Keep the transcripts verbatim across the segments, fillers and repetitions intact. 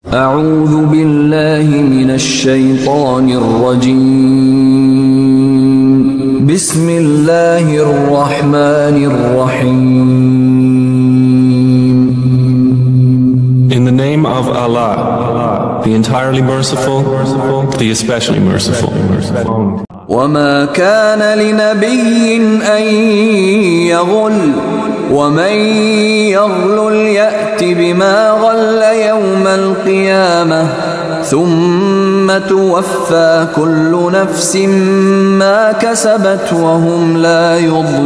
أعوذ بالله من الشيطان الرجيم. بسم الله الرحمن الرحيم. In the name of Allah, the entirely merciful, the especially merciful. وما كان لنبي أن يغل ومن يغل يأت بما غل يوم القيامة ثم توفى كل نفس ما كسبت وهم لا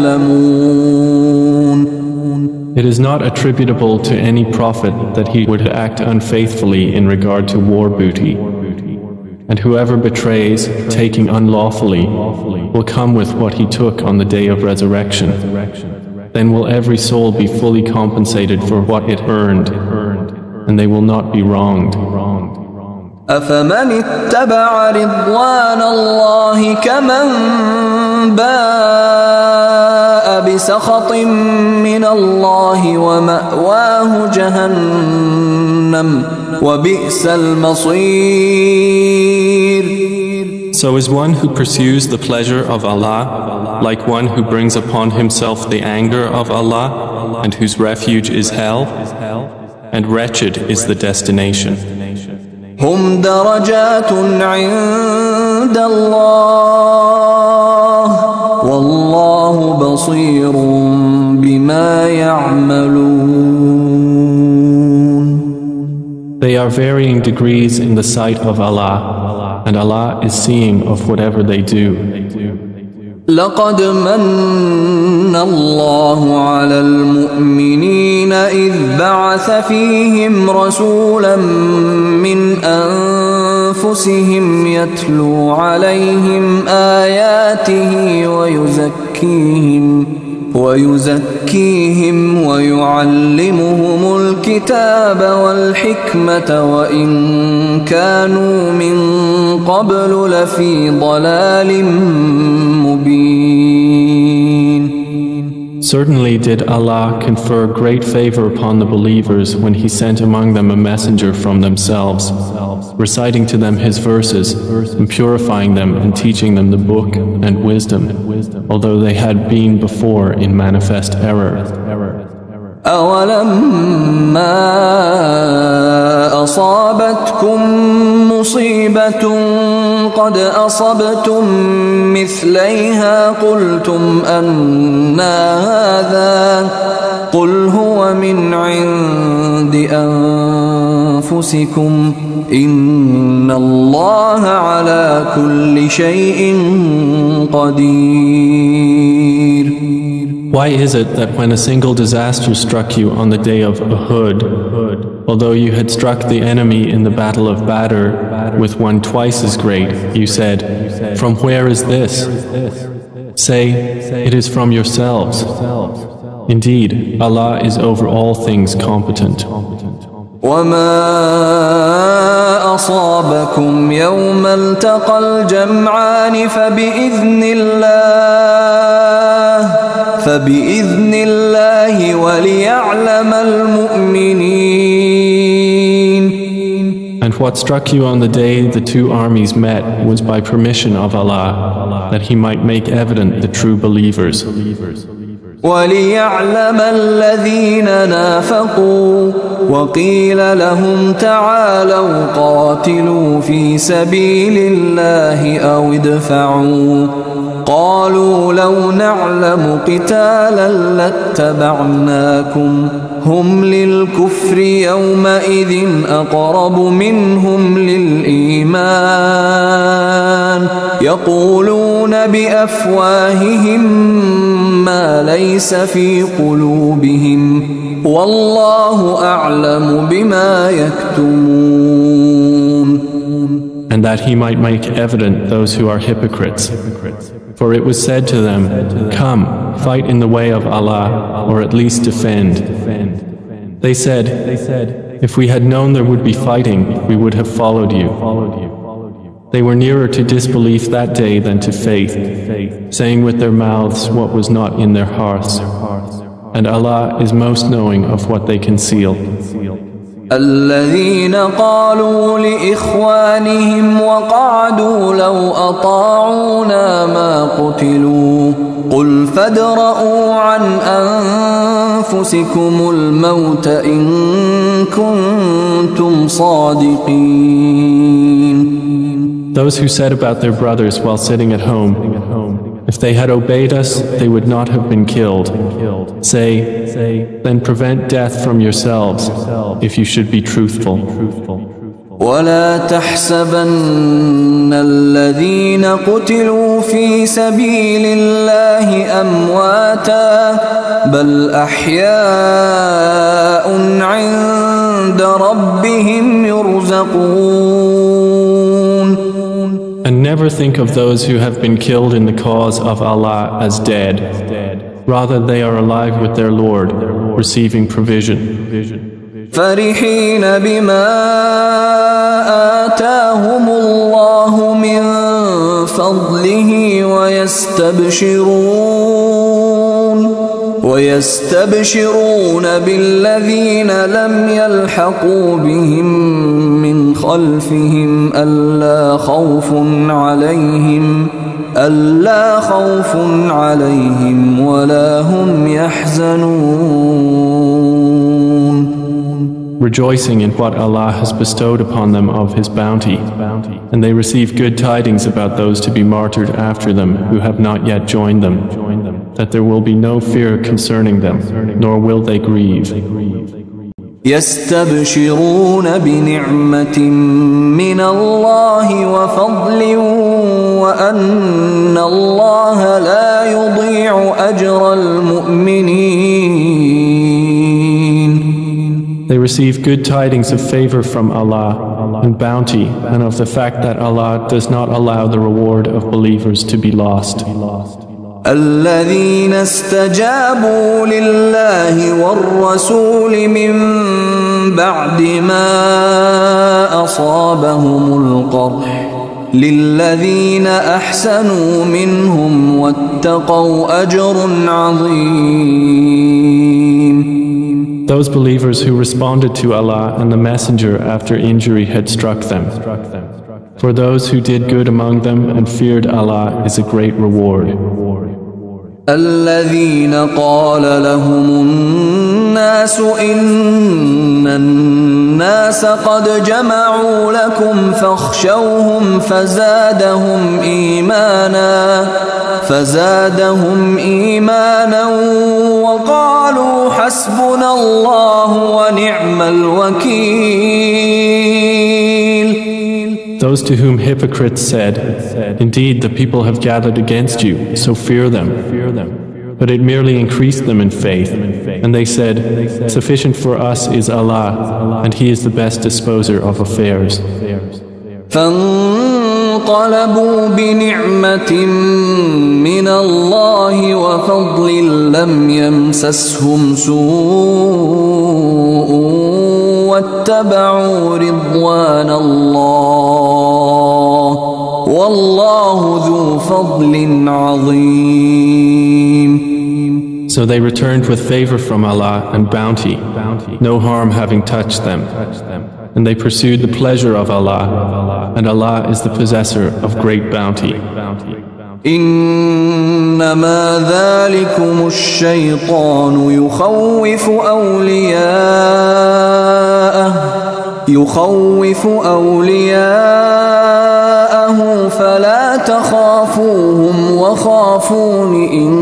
يظلمون. It is not attributable to any prophet that he would act unfaithfully in regard to war booty. And whoever betrays, taking unlawfully, will come with what he took on the day of resurrection. Then will every soul be fully compensated for what it earned, and they will not be wronged. أفمن اتبع رضوان الله كمن باء بسخط من الله ومأواه جهنم وبئس المصير. So is one who pursues the pleasure of Allah like one who brings upon himself the anger of Allah and whose refuge is hell, and wretched is the destination. هم درجات عند الله والله بصير بما يعملون. They are varying degrees in the sight of Allah, and Allah is seeing of whatever they do. لقد من الله على المؤمنين إذ بعث فيهم رسولا من أنفسهم يتلو عليهم آياته ويزكيهم ويزكيهم ويعلمهم الكتاب والحكمة وإن كانوا من قبل لفي ضلال مبين. Certainly did Allah confer great favor upon the believers when He sent among them a messenger from themselves, reciting to them His verses, and purifying them and teaching them the book and wisdom, although they had been before in manifest error. أولما أصابتكم مصيبة قد أصبتم مثليها قلتم أنى هذا قل هو من عند أنفسكم إن الله على كل شيء قدير. Why is it that when a single disaster struck you on the day of Uhud, although you had struck the enemy in the battle of Badr with one twice as great, you said, "From where is this?" Say, "It is from yourselves." Indeed, Allah is over all things competent. وما أصابكم يوم التقى الجمعان فبإذن الله فبإذن الله وليعلم المؤمنين. And what struck you on the day the two armies met was by permission of Allah, that He might make evident the true believers. وليعلم الذين نافقوا وقيل لهم تعالوا قاتلوا في سبيل الله أو ادفعوا قالوا لو نعلم قتالا لاتبعناكم هم للكفر يومئذ أقرب منهم للإيمان يقولون بأفواههم ما ليس في قلوبهم والله أعلم بما يكتمون. And that He might make evident those who are hypocrites. For it was said to them, "Come, fight in the way of Allah, or at least defend." They said, "If we had known there would be fighting, we would have followed you." They were nearer to disbelief that day than to faith, saying with their mouths what was not in their hearts. And Allah is most knowing of what they conceal. الذين قالوا لإخوانهم وقعدوا لو أطاعونا ما قتلوا قل فادرءوا عن أنفسكم الموت إن كنتم صادقين. Those who said about their brothers while sitting at home, if they had obeyed us, they would not have been killed. Say, then prevent death from yourselves, if you should be truthful. ولا تحسبن الذين قتلوا في سبيل الله أمواتا بل أحياء عند ربهم يرزقون. And never think of those who have been killed in the cause of Allah as dead. Rather, they are alive with their Lord, receiving provision. فرحين بما آتاهم الله من فضله ويستبشرون ويستبشرون بالذين لم يلحقوا بهم من خلفهم ألا خوف عليهم ألا خوف عليهم ولا هم يحزنون. Rejoicing in what Allah has bestowed upon them of His bounty, and they receive good tidings about those to be martyred after them who have not yet joined them, that there will be no fear concerning them, nor will they grieve. يستبشرون بنعمة من الله وفضل وأن الله لا يضيع أجر المؤمنين. They receive good tidings of favor from Allah and bounty, and of the fact that Allah does not allow the reward of believers to be lost. الذين استجابوا لله والرسول من بعد ما أصابهم القرح للذين أحسنوا منهم واتقوا أجر عظيم. Those believers who responded to Allah and the Messenger after injury had struck them. For those who did good among them and feared Allah is a great reward. الذين قال لهم الناس إن الناس قد جمعوا لكم فاخشوهم فزادهم إيمانا فزادهم إيمانا وقالوا حسبنا الله ونعم الوكيل. Those to whom hypocrites said, indeed the people have gathered against you, so fear them. But it merely increased them in faith. And they said, sufficient for us is Allah, and He is the best disposer of affairs. فانقلبوا بنعمة من الله وفضل لم يمسسهم سوء واتبعوا رضوان الله والله ذو فضل عظيم. So they returned with favor from Allah and bounty, no harm having touched them. And they pursued the pleasure of Allah, and Allah is the possessor of great bounty. إنما ذلكم الشيطان يخوف أولياءه يخوف أولياءه فلا تخافوهم وخافون إن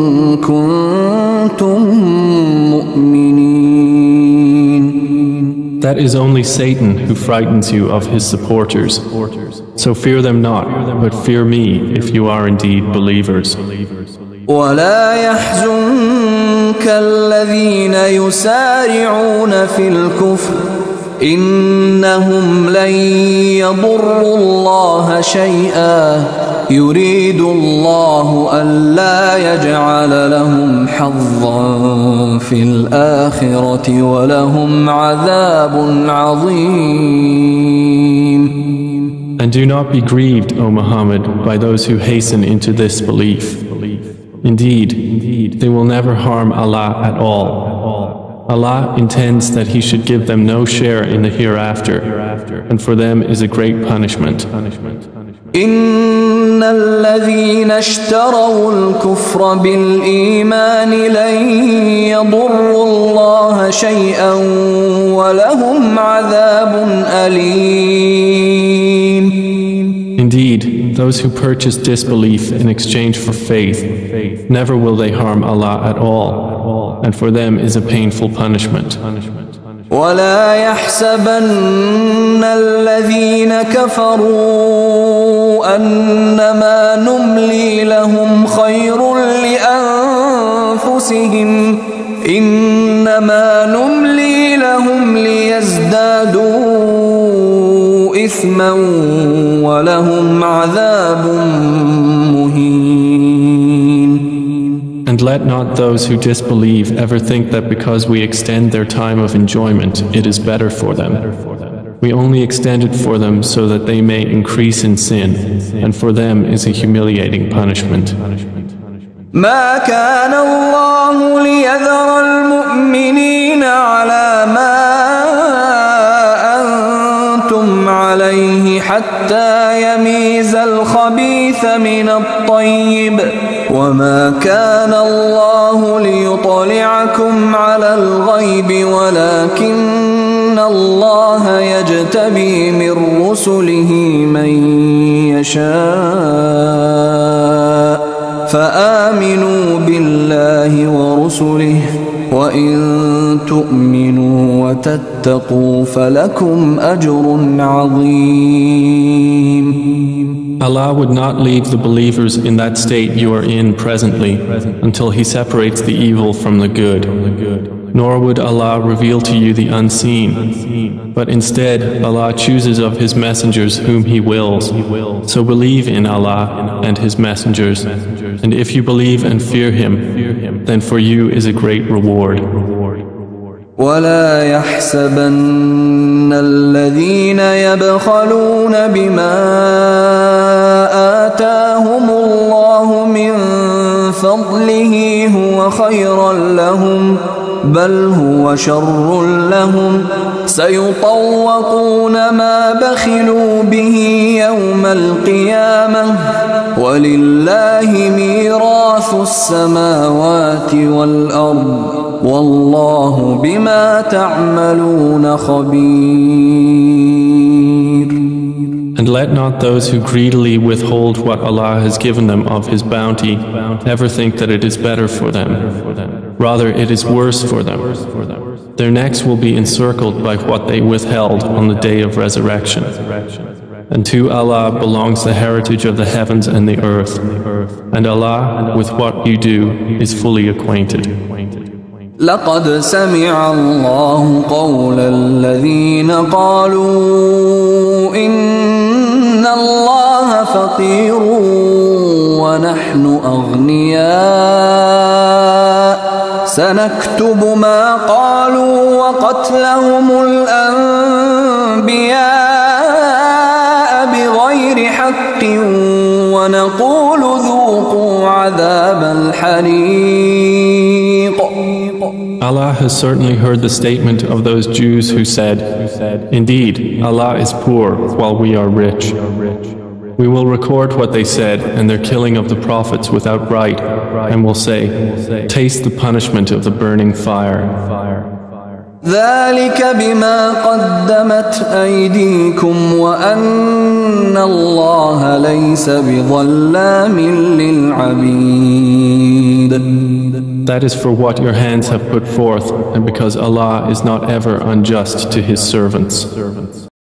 كنتم مؤمنين. That is only Satan who frightens you of his supporters. So fear them not, but fear me if you are indeed believers. ولا يحزنك الذين يسارعون في الكفر إنهم لن يضروا الله شيئا يريد الله ألا يجعل لهم حظا في الآخرة ولهم عذاب عظيم. And do not be grieved, O Muhammad, by those who hasten into this belief. Indeed, they will never harm Allah at all, Allah intends that He should give them no share in the hereafter, and for them is a great punishment. إن الذين اشتروا الكفر بالإيمان لن يضروا الله شيئا ولهم عذاب أليم. Indeed, those who purchase disbelief in exchange for faith, never will they harm Allah at all, and for them is a painful punishment. ولا يحسبن الذين كفروا أنما نملي لهم خير لأنفسهم إنما نملي لهم ليزدادوا إثما ولهم عذاب مهين. And let not those who disbelieve ever think that because we extend their time of enjoyment, it is better for them. We only extend it for them so that they may increase in sin, and for them is a humiliating punishment. ما كان الله ليذر المؤمنين على ما أنتم عليه حتى يميز الخبيث من الطيب وما كان الله ليطلعكم على الغيب ولكن الله يجتبي من رسله من يشاء فآمنوا بالله ورسله وإن تؤمنوا وتتقوا فلكم أجر عظيم. Allah would not leave the believers in that state you are in presently until He separates the evil from the good. Nor would Allah reveal to you the unseen, but instead Allah chooses of His messengers whom He wills. So believe in Allah and His messengers, and if you believe and fear Him, then for you is a great reward. ولا يحسبن الذين يبخلون بما آتاهم الله من فضله هو خيرا لهم بل هو شر لهم سيطوقون ما بخلوا به يوم القيامة ولله ميراث السماوات والأرض والله بما تعملون خبير. And let not those who greedily withhold what Allah has given them of His bounty ever think that it is better for them. Rather, it is worse for them. Their necks will be encircled by what they withheld on the day of resurrection. And to Allah belongs the heritage of the heavens and the earth. And Allah, with what you do, is fully acquainted. لقد سمع الله قول الذين قالوا إن الله فقير ونحن أغنياء سنكتب ما قالوا وقتلهم الأنبياء بغير حق ونقول ذوقوا عذاب الحريق. Allah has certainly heard the statement of those Jews who said, "Indeed, Allah is poor while we are rich." We will record what they said and their killing of the prophets without right, and will say, "Taste the punishment of the burning fire." ذلك بما قدمت أيديكم وأن الله ليس بظلام للعبيد. That is for what your hands have put forth, and because Allah is not ever unjust to His servants.